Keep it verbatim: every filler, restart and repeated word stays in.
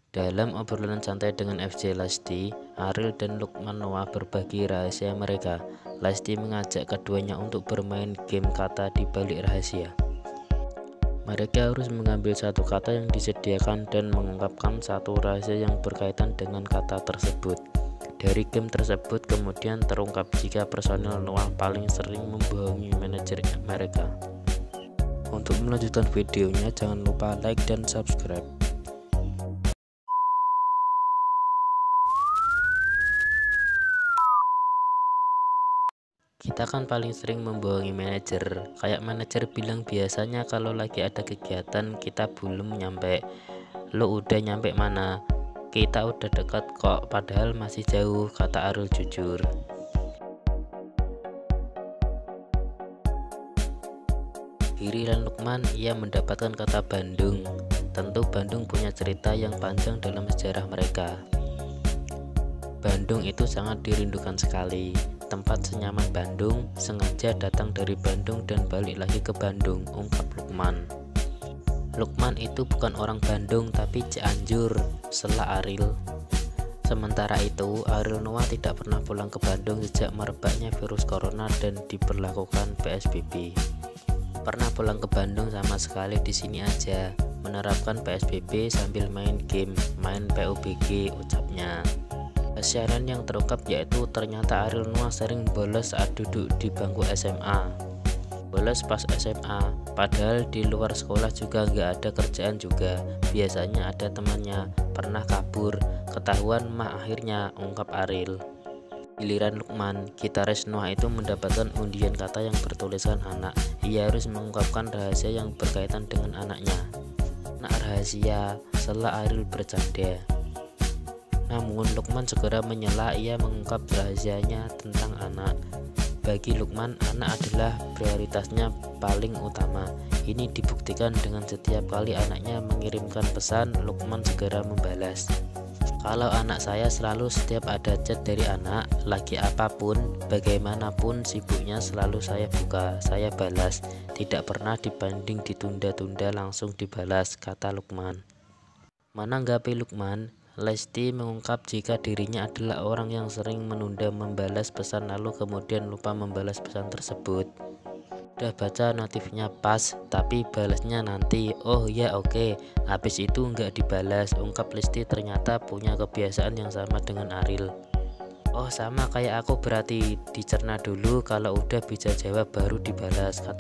Dalam obrolan santai dengan F J Lesti, Ariel dan Lukman Noah berbagi rahasia mereka. Lesti mengajak keduanya untuk bermain game kata di balik rahasia. Mereka harus mengambil satu kata yang disediakan dan mengungkapkan satu rahasia yang berkaitan dengan kata tersebut. Dari game tersebut kemudian terungkap jika personel Noah paling sering membohongi manajer mereka. Untuk melanjutkan videonya jangan lupa like dan subscribe. Kita kan paling sering membohongi manajer. Kayak manajer bilang biasanya kalau lagi ada kegiatan kita belum nyampe. Lo udah nyampe mana? Kita udah dekat kok, padahal masih jauh, kata Ariel jujur. Giliran Lukman, ia mendapatkan kata Bandung. Tentu Bandung punya cerita yang panjang dalam sejarah mereka. Bandung itu sangat dirindukan sekali. Tempat senyaman Bandung, sengaja datang dari Bandung dan balik lagi ke Bandung, ungkap Lukman. Lukman itu bukan orang Bandung tapi Cianjur, sela Ariel. Sementara itu, Ariel Noah tidak pernah pulang ke Bandung sejak merebaknya virus corona dan diberlakukan P S B B. Pernah pulang ke Bandung sama sekali di sini aja, menerapkan P S B B sambil main game, main P U B G, ucapnya. Kesianan yang terungkap yaitu ternyata Ariel Noah sering bolos saat duduk di bangku S M A. Bolos pas S M A, padahal di luar sekolah juga nggak ada kerjaan juga. Biasanya ada temannya, pernah kabur, ketahuan mah akhirnya, ungkap Ariel. Giliran Lukman, gitaris Noah itu mendapatkan undian kata yang bertuliskan anak. Ia harus mengungkapkan rahasia yang berkaitan dengan anaknya. Nak rahasia, sela Ariel bercanda. Namun Lukman segera menyela, ia mengungkap rahasianya tentang anak. Bagi Lukman, anak adalah prioritasnya paling utama. Ini dibuktikan dengan setiap kali anaknya mengirimkan pesan, Lukman segera membalas. Kalau anak saya selalu setiap ada chat dari anak, lagi apapun, bagaimanapun sibuknya selalu saya buka, saya balas. Tidak pernah dibanding ditunda-tunda langsung dibalas, kata Lukman. Menanggapi Lukman, Lesti mengungkap jika dirinya adalah orang yang sering menunda membalas pesan lalu kemudian lupa membalas pesan tersebut. Udah baca notifnya pas, tapi balasnya nanti. Oh ya oke, okay. Habis itu nggak dibalas, ungkap Lesti ternyata punya kebiasaan yang sama dengan Ariel. Oh sama kayak aku berarti, dicerna dulu kalau udah bisa jawab baru dibalas, kata